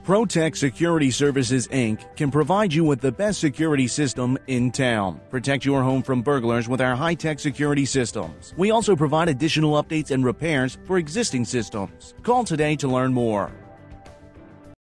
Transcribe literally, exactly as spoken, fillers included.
ProTec Security Services, Incorporated can provide you with the best security system in town. Protect your home from burglars with our high-tech security systems. We also provide additional updates and repairs for existing systems. Call today to learn more.